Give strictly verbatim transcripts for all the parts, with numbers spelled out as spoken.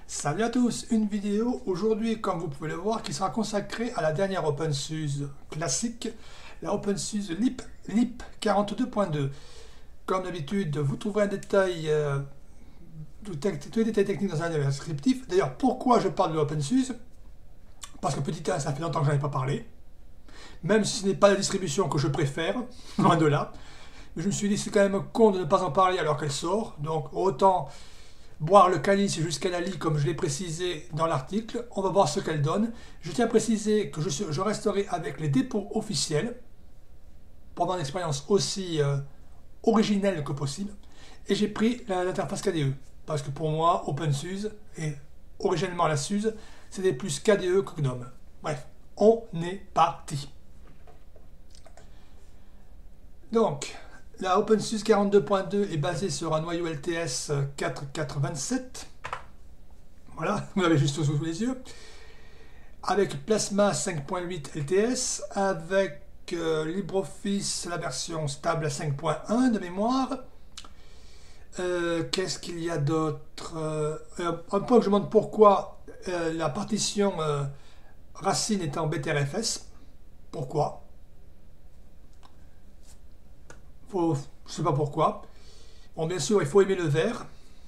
Salut à tous, une vidéo aujourd'hui, comme vous pouvez le voir, qui sera consacrée à la dernière OpenSUSE classique, la OpenSUSE Leap, Leap quarante-deux point deux. Comme d'habitude, vous trouverez un détail, euh, tous les détails techniques dans un descriptif. D'ailleurs, pourquoi je parle de l'OpenSUSE? Parce que petit un, ça fait longtemps que je n'en ai pas parlé. Même si ce n'est pas la distribution que je préfère, loin de là. Mais je me suis dit, c'est quand même con de ne pas en parler alors qu'elle sort. Donc autant boire le calice jusqu'à la lie, comme je l'ai précisé dans l'article. On va voir ce qu'elle donne. Je tiens à préciser que je, je resterai avec les dépôts officiels pour avoir une expérience aussi euh, originelle que possible. Et j'ai pris l'interface K D E. Parce que pour moi, OpenSUSE et originellement la SUSE, c'était plus K D E que GNOME. Bref, on est parti. Donc, la OpenSUSE quarante-deux point deux est basée sur un noyau L T S quatre point quatre point vingt-sept. Voilà, vous l'avez juste sous les yeux. Avec Plasma cinq point huit L T S, avec euh, LibreOffice, la version stable à cinq point un de mémoire. Euh, Qu'est-ce qu'il y a d'autre? euh, Un point que je me demande pourquoi euh, la partition euh, racine est en B T R F S. Pourquoi? Faut, je ne sais pas pourquoi. Bon, bien sûr, il faut aimer le vert.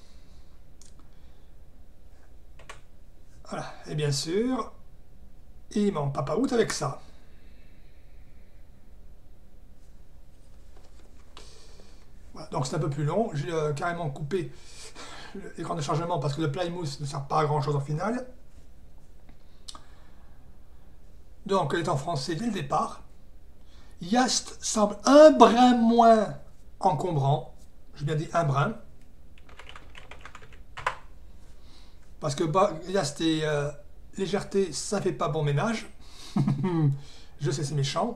Voilà, et bien sûr, il m'en papa out avec ça. Voilà, donc c'est un peu plus long. J'ai euh, carrément coupé l'écran de chargement parce que le Plymouth ne sert pas à grand chose en final. Donc elle est en français dès le départ. Yast semble un brin moins encombrant. J'ai bien dit un brin. Parce que bah, Yast et euh, légèreté, ça fait pas bon ménage. Je sais, c'est méchant.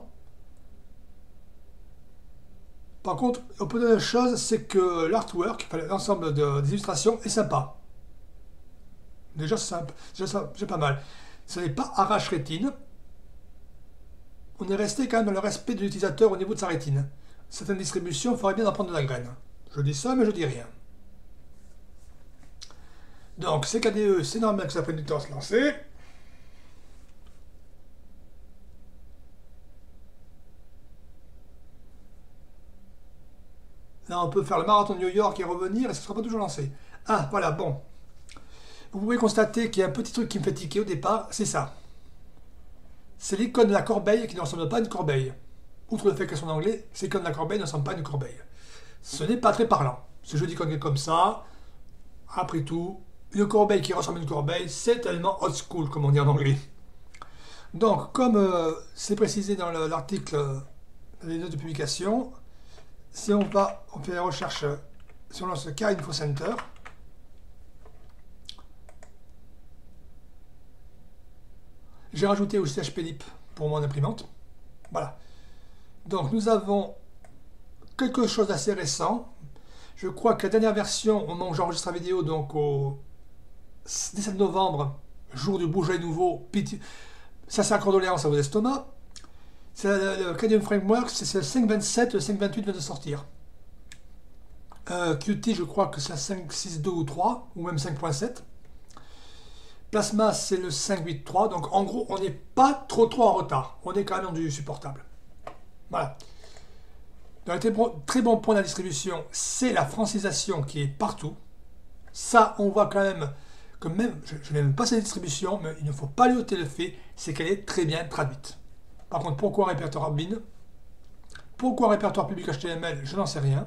Par contre, on peut dire une chose, c'est que l'artwork, enfin, l'ensemble de, des illustrations est sympa. Déjà, c'est simple, déjà, c'est pas mal. Ce n'est pas arrache rétine. On est resté quand même dans le respect de l'utilisateur au niveau de sa rétine. Certaines distributions feraient bien d'en prendre de la graine. Je dis ça, mais je dis rien. Donc, c'est K D E, c'est normal que ça prenne du temps à se lancer. Là, on peut faire le marathon de New York et revenir, et ça ne sera pas toujours lancé. Ah, voilà, bon. Vous pouvez constater qu'il y a un petit truc qui me fait tiquer au départ, c'est ça. C'est l'icône de la corbeille qui ne ressemble pas à une corbeille. Outre le fait qu'elle soit en anglais, c'est l'icône de la corbeille ne ressemble pas à une corbeille. Ce n'est pas très parlant. Ce jeu d'icône est comme ça. Après tout, une corbeille qui ressemble à une corbeille, c'est tellement old school, comme on dit en anglais. Donc, comme euh, c'est précisé dans l'article, euh, dans les notes de publication, si on va, on fait la recherche, si on lance le K Info Center, j'ai rajouté aussi H P Lip pour mon imprimante. Voilà. Donc nous avons quelque chose d'assez récent. Je crois que la dernière version, au moment où j'enregistre la vidéo, donc au dix-sept novembre, jour du bouger nouveau, ça c'est à condoléances à vos estomacs. C'est le Cadmium Framework, c'est le cinq point vingt-sept, le cinq point vingt-huit vient de sortir. Euh, Qt, je crois que c'est la cinq point six point deux ou trois, ou même cinq point sept. Plasma, c'est le cinq point huit point trois, donc en gros, on n'est pas trop trop en retard. On est quand même dans du supportable. Voilà. Dans les très bons, très bons points de la distribution, c'est la francisation qui est partout. Ça, on voit quand même que même, je, je n'aime pas cette distribution, mais il ne faut pas lui ôter le fait, c'est qu'elle est très bien traduite. Par contre, pourquoi répertoire bin? Pourquoi répertoire public H T M L? Je n'en sais rien.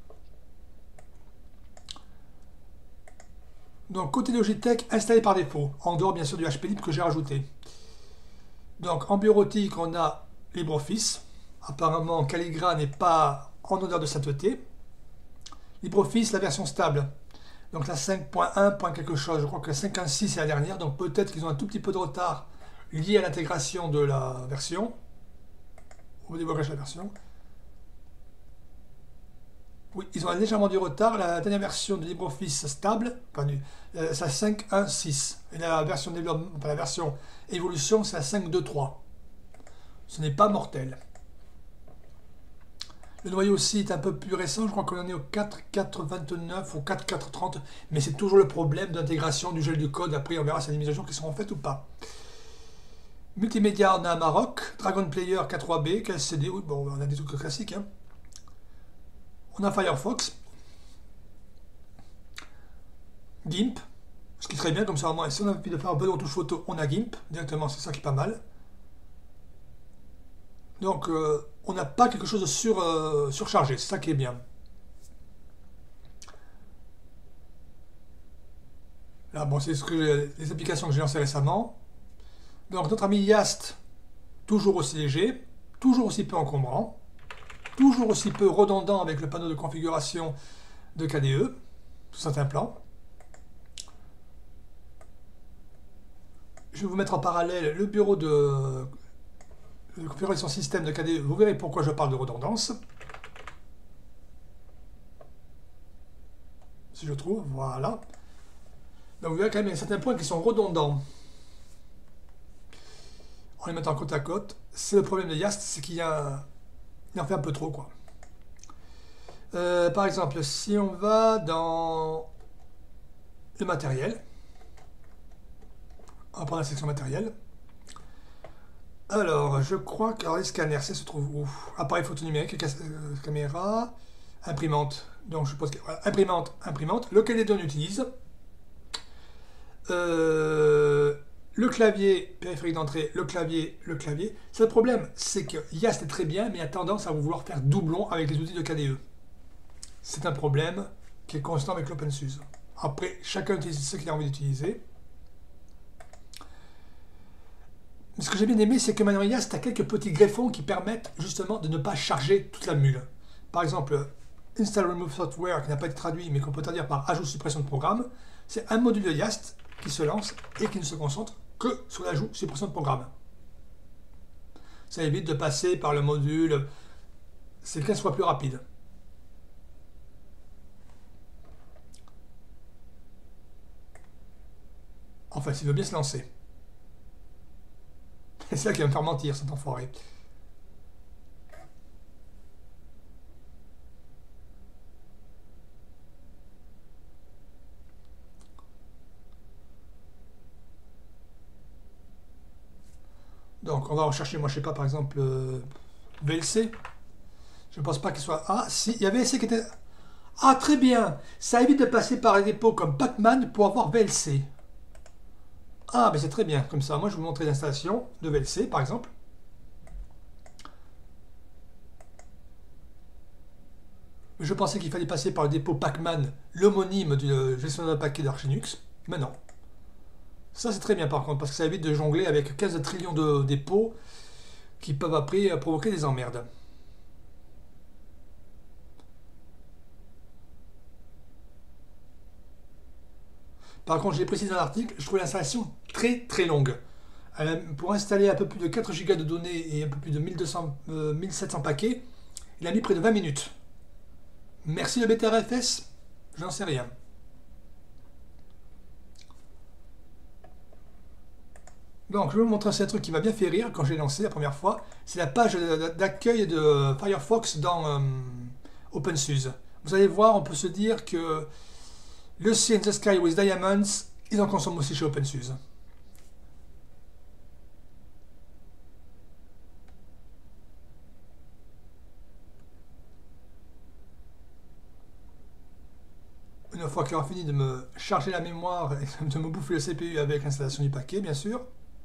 Donc, côté Logitech, installé par défaut, en dehors bien sûr du H P Lip que j'ai rajouté. Donc, en bureautique, on a LibreOffice. Apparemment, Calligra n'est pas en odeur de sainteté. LibreOffice, la version stable. Donc, la cinq point un. quelque chose, je crois que la cinq point six est la dernière. Donc, peut-être qu'ils ont un tout petit peu de retard lié à l'intégration de la version. Au déblocage de la version. Oui, ils ont légèrement du retard. La dernière version de LibreOffice stable, enfin, c'est la cinq point un point six. Et la version, développement, enfin, la version évolution, c'est la cinq point deux point trois. Ce n'est pas mortel. Le noyau aussi est un peu plus récent, je crois qu'on en est au quatre point quatre vingt-neuf ou quatre point quatre trente, mais c'est toujours le problème d'intégration du gel du code. Après, on verra si y a des mises à jour qui seront faites ou pas. Multimédia, on a un Maroc, Dragon Player K trois B, K S C D, oui, bon, on a des trucs classiques. Hein. On a Firefox, GIMP, ce qui est très bien, comme ça, au moins, si on a envie de faire un peu de touche photo, on a GIMP, directement, c'est ça qui est pas mal. Donc, euh, on n'a pas quelque chose de sur, euh, surchargé, c'est ça qui est bien. Là, bon, c'est ce que les applications que j'ai lancées récemment. Donc, notre ami Yast, toujours aussi léger, toujours aussi peu encombrant, toujours aussi peu redondant avec le panneau de configuration de K D E, sur certains plans. Je vais vous mettre en parallèle le bureau de, de configuration système de K D E. Vous verrez pourquoi je parle de redondance. Si je trouve, voilà. Donc vous verrez quand même certains points qui sont redondants. En les mettant côte à côte. C'est le problème de Yast, c'est qu'il y a... il en fait un peu trop, quoi. Euh, par exemple, si on va dans le matériel, on va prendre la section matériel. Alors, je crois que alors, les scanners, ça se trouve où? Appareil photo numérique, euh, caméra, imprimante. Donc je suppose que voilà, imprimante, imprimante. Le K D D on utilise. Euh, le clavier, périphérique d'entrée, le clavier, le clavier. C'est le problème, c'est que Yast est très bien, mais a tendance à vouloir faire doublon avec les outils de K D E. C'est un problème qui est constant avec l'OpenSUSE. Après, chacun utilise ce qu'il a envie d'utiliser. Mais ce que j'ai bien aimé, c'est que maintenant Yast a quelques petits greffons qui permettent justement de ne pas charger toute la mule. Par exemple, Install Remove Software, qui n'a pas été traduit, mais qu'on peut traduire par ajout suppression de programme, c'est un module de Yast qui se lance et qui ne se concentre que sur l'ajout suppression de programme. Ça évite de passer par le module, c'est quinze fois plus rapide. Enfin, s'il veut bien se lancer. C'est ça qui va me faire mentir, cet enfoiré. Donc, on va rechercher, moi, je sais pas, par exemple, euh, V L C. Je ne pense pas qu'il soit... Ah, si, il y a V L C qui était... Ah, très bien. Ça évite de passer par des dépôts comme Pacman pour avoir V L C. Ah, mais c'est très bien. Comme ça, moi, je vais vous montrer l'installation de V L C, par exemple. Je pensais qu'il fallait passer par le dépôt Pacman, l'homonyme du gestionnaire de paquets d'Arch Linux. Mais non. Ça, c'est très bien, par contre, parce que ça évite de jongler avec quinze trillions de dépôts qui peuvent après provoquer des emmerdes. Par contre, j'ai précisé dans l'article, je trouve l'installation très très longue. Pour installer un peu plus de quatre gigas de données et un peu plus de mille deux cents, euh, mille sept cents paquets, il a mis près de vingt minutes. Merci le B T R F S, j'en sais rien. Donc, je vais vous montrer un truc qui m'a bien fait rire quand j'ai lancé la première fois. C'est la page d'accueil de Firefox dans euh, OpenSUSE. Vous allez voir, on peut se dire que le Sea in the Sky with Diamonds, ils en consomment aussi chez OpenSUSE. Une fois qu'il aura fini de me charger la mémoire et de me bouffer le C P U avec l'installation du paquet, bien sûr.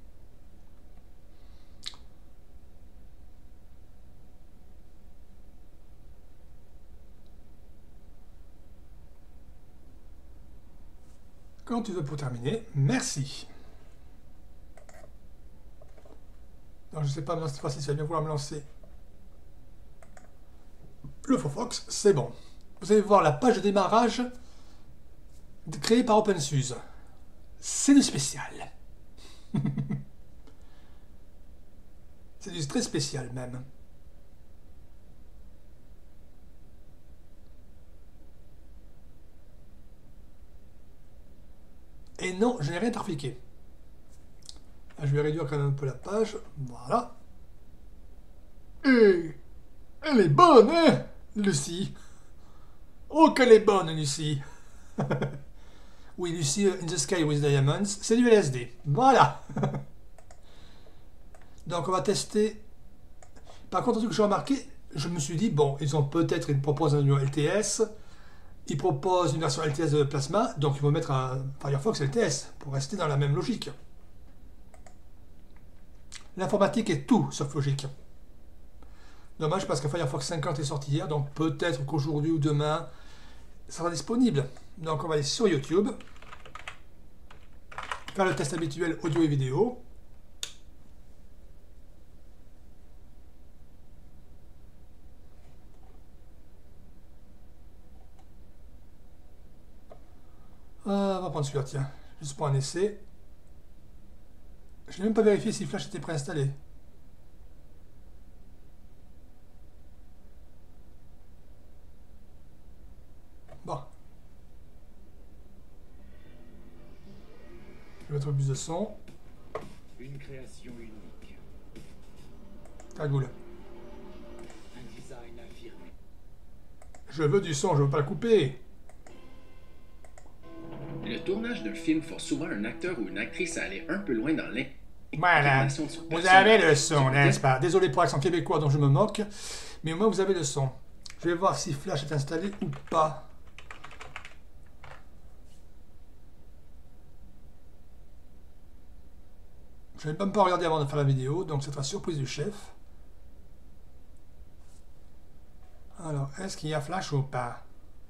Quand tu veux pour terminer, merci. Donc je ne sais pas cette fois-ci si ça va bien vouloir me lancer le Firefox, c'est bon. Vous allez voir la page de démarrage créée par OpenSUSE. C'est du spécial. C'est du très spécial même. Et non, je n'ai rien trafiqué. Je vais réduire quand même un peu la page. Voilà. Et elle est bonne, hein? Lucie. Oh, qu'elle est bonne, Lucie. Oui, Lucie in the Sky with Diamonds, c'est du L S D. Voilà. Donc, on va tester. Par contre, un truc que j'ai remarqué, je me suis dit, bon, ils ont peut-être, ils proposent un nouveau L T S, ils proposent une version L T S de Plasma, donc ils vont mettre un Firefox L T S pour rester dans la même logique. L'informatique est tout sauf logique. Dommage parce que Firefox cinquante est sorti hier, donc peut-être qu'aujourd'hui ou demain, ça sera disponible. Donc on va aller sur YouTube, faire le test habituel audio et vidéo. Euh, on va prendre celui-là, tiens, juste pour un essai. Je n'ai même pas vérifié si Flash était préinstallé. Bon. Je vais mettre plus de son. Une création unique. Cagoule. Un design affirmé. Je veux du son, je veux pas le couper. Le tournage d'un film force souvent un acteur ou une actrice à aller un peu loin dans l'in- Voilà, l'incarnation de son vous personnage. avez le son, Du n'est-ce côté- pas? Désolé pour l'accent québécois dont je me moque, mais au moins vous avez le son. Je vais voir si Flash est installé ou pas. Je n'ai même pas regardé avant de faire la vidéo, donc c'est la surprise du chef. Alors, est-ce qu'il y a Flash ou pas?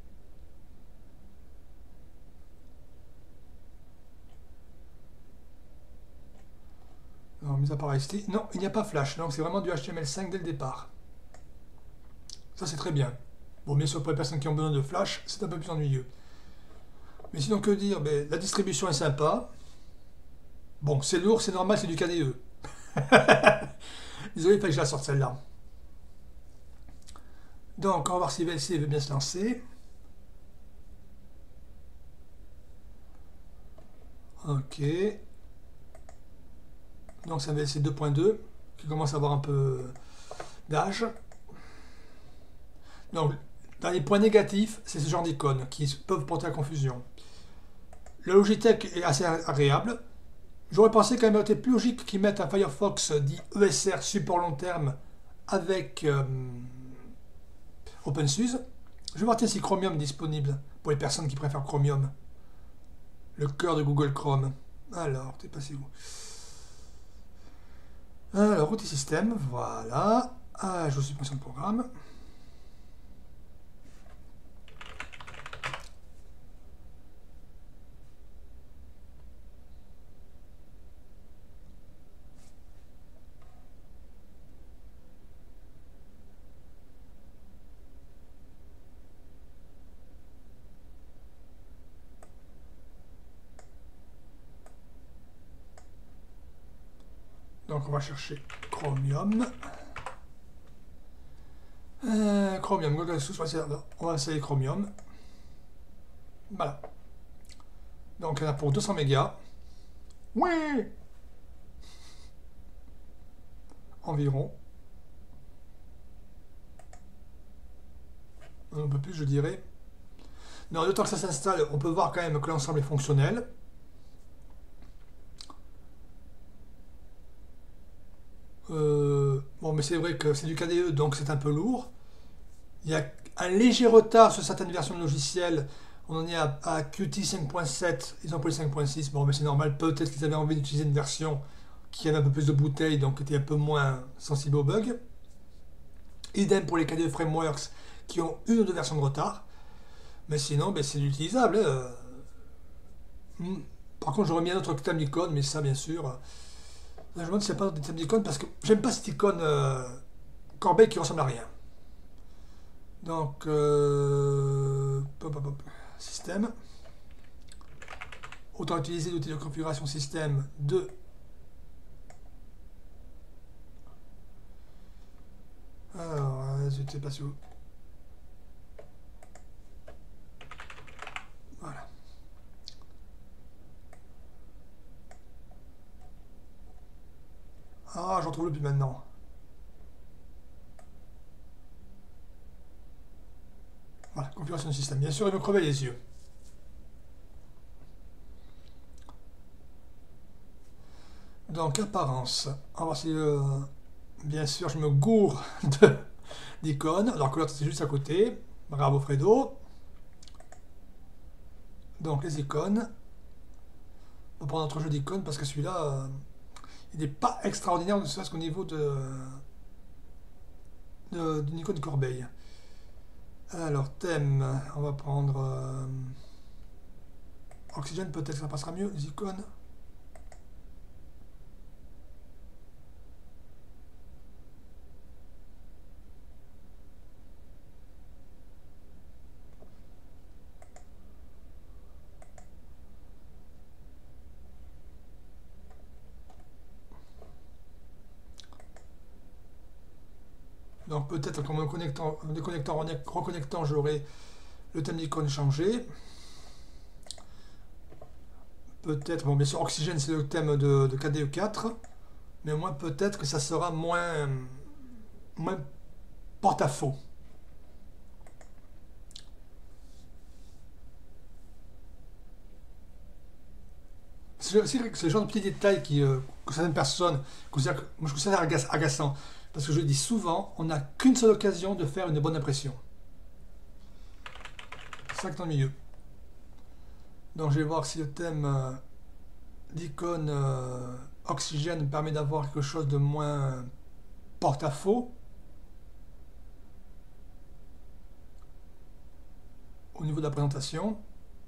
Non, mis à part ici. Non, il n'y a pas Flash, donc c'est vraiment du H T M L cinq dès le départ. Ça, c'est très bien. Bon, bien sûr, pour les personnes qui ont besoin de Flash, c'est un peu plus ennuyeux. Mais sinon, que dire? Ben, la distribution est sympa. Bon, c'est lourd, c'est normal, c'est du K D E. Désolé, il fallait que je la sorte celle-là. Donc, on va voir si V L C veut bien se lancer. Ok. Donc, c'est un V L C deux point deux qui commence à avoir un peu d'âge. Donc, dans les points négatifs, c'est ce genre d'icônes qui peuvent porter à confusion. Le Logitech est assez agréable. J'aurais pensé quand même qu'il était plus logique qu'ils mettent un Firefox dit E S R support long terme avec euh, OpenSUSE. Je vais voir si Chromium est disponible pour les personnes qui préfèrent Chromium. Le cœur de Google Chrome. Alors, t'es passé où? Alors, outil système, voilà. Ah, je suppression de programme. Donc on va chercher Chromium. Euh, Chromium, Google Source Server. On va installer Chromium. Voilà. Donc il y en a pour deux cents mégas. Oui. Environ. Un peu plus, je dirais. Non, le temps que ça s'installe, on peut voir quand même que l'ensemble est fonctionnel. Euh, bon, mais c'est vrai que c'est du K D E, donc c'est un peu lourd. Il y a un léger retard sur certaines versions de logiciels. On en est à, à Qt cinq point sept, ils ont pris cinq point six. Bon, mais c'est normal, peut-être qu'ils avaient envie d'utiliser une version qui avait un peu plus de bouteilles, donc qui était un peu moins sensible aux bugs. Idem pour les K D E Frameworks qui ont une ou deux versions de retard. Mais sinon, ben, c'est utilisable. Hein. Par contre, j'aurais mis un autre thème d'icône, mais ça, bien sûr. Je me demande s'il n'y a pas d'autres thèmes d'icône parce que j'aime pas cette icône euh, Corbeil qui ressemble à rien. Donc, euh, pop, pop, pop. Système. Autant utiliser l'outil de configuration système de. Alors, je ne sais pas si vous. Voilà. Ah, j'en trouve le plus maintenant. configuration du système. Bien sûr, il me crevait les yeux. Donc, apparence. On va voir si... Euh, bien sûr, je me gourre d'icônes, alors que l'autre, c'est juste à côté. Bravo, Fredo. Donc, les icônes. On va prendre notre jeu d'icônes, parce que celui-là, euh, il n'est pas extraordinaire, ne serait-ce qu'au niveau de... d'une icône de corbeille. Alors, thème, on va prendre euh, oxygène, peut-être que ça passera mieux, les icônes. Donc peut-être qu'en me connectant, en déconnectant, en reconnectant, j'aurai le thème d'icône changé. Peut-être, bon bien sûr, oxygène c'est le thème de, de K D E quatre, mais au moins peut-être que ça sera moins, moins porte-à-faux. C'est le genre de petits détails qui, euh, que certaines personnes considèrent, moi je considère agaçant. Parce que je dis souvent, on n'a qu'une seule occasion de faire une bonne impression. cinq dans le milieu. Donc je vais voir si le thème euh, d'icône euh, oxygène me permet d'avoir quelque chose de moins porte-à-faux. Au niveau de la présentation.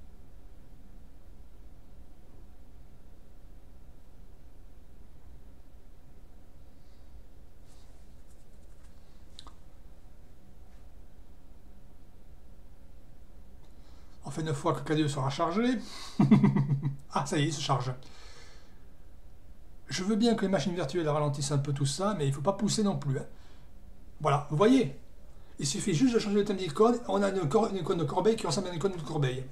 On fait une fois que K D E sera chargé. Ah, ça y est, il se charge. Je veux bien que les machines virtuelles ralentissent un peu tout ça, mais il ne faut pas pousser non plus. Hein. Voilà, vous voyez, il suffit juste de changer le thème d'icône. On a une, une icône de corbeille qui ressemble à une icône de corbeille.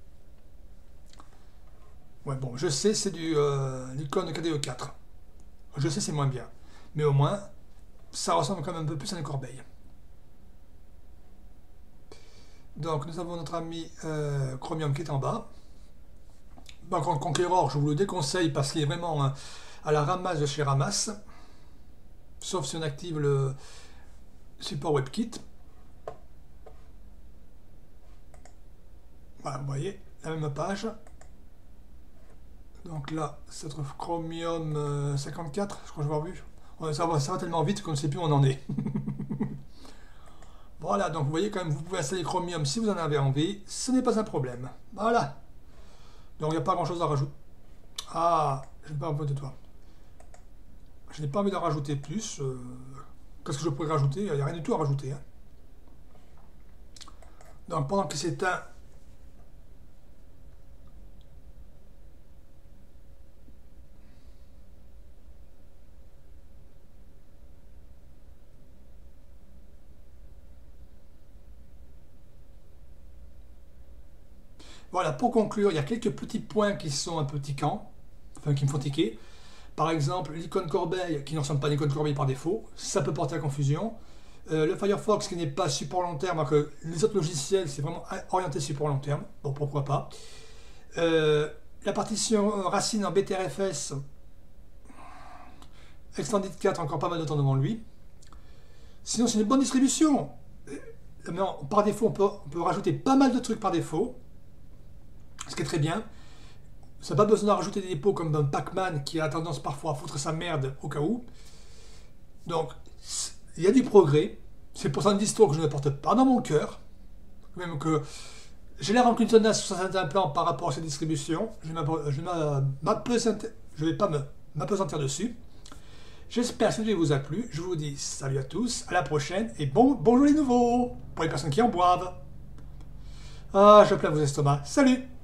Ouais, bon, je sais, c'est du euh, l'icône de K D E quatre. Je sais, c'est moins bien. Mais au moins, ça ressemble quand même un peu plus à une corbeille. Donc nous avons notre ami euh, Chromium qui est en bas. Par contre, Conqueror, je vous le déconseille parce qu'il est vraiment hein, à la ramasse de chez Ramasse. Sauf si on active le support WebKit. Voilà, vous voyez, la même page. Donc là, c'est notre Chromium euh, cinquante-quatre, je crois que je vais avoir vu. Ça va, ça va tellement vite qu'on ne sait plus où on en est. Voilà, donc vous voyez quand même, vous pouvez installer Chromium si vous en avez envie, ce n'est pas un problème. Voilà. Donc il n'y a pas grand chose à rajouter. Ah, je n'ai pas envie de toi. Je n'ai pas envie d'en rajouter plus. Euh, Qu'est-ce que je pourrais rajouter? Il n'y a rien du tout à rajouter. Hein. Donc pendant que c'est un... Voilà, pour conclure, il y a quelques petits points qui sont un peu tiquants, enfin qui me font tiquer. Par exemple, l'icône corbeille qui ne ressemble pas à l'icône corbeille par défaut, ça peut porter à confusion. Euh, le Firefox qui n'est pas support long terme, alors que les autres logiciels c'est vraiment orienté support long terme, bon pourquoi pas. Euh, la partition racine en B T R F S, Extended quatre, encore pas mal de temps devant lui. Sinon c'est une bonne distribution. Euh, non, par défaut on peut, on peut rajouter pas mal de trucs par défaut. Ce qui est très bien. Ça n'a pas besoin de rajouter des dépôts comme un Pac-Man qui a tendance parfois à foutre sa merde au cas où. Donc, il y a du progrès. C'est pour ça une distro que je ne porte pas dans mon cœur. Même que j'ai l'air en cluntonasse sur certains plans par rapport à cette distribution. Je ne vais pas m'apesantir dessus. J'espère que cette vidéo vous a plu. Je vous dis salut à tous, à la prochaine et bon, bonjour les nouveaux pour les personnes qui en boivent. Ah, je plains vos estomacs. Salut!